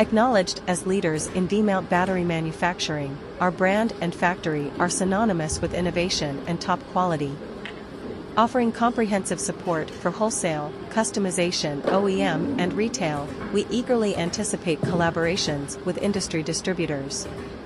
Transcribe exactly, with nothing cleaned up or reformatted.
Acknowledged as leaders in D-mount battery manufacturing, our brand and factory are synonymous with innovation and top quality. Offering comprehensive support for wholesale, customization, O E M, and retail, we eagerly anticipate collaborations with industry distributors.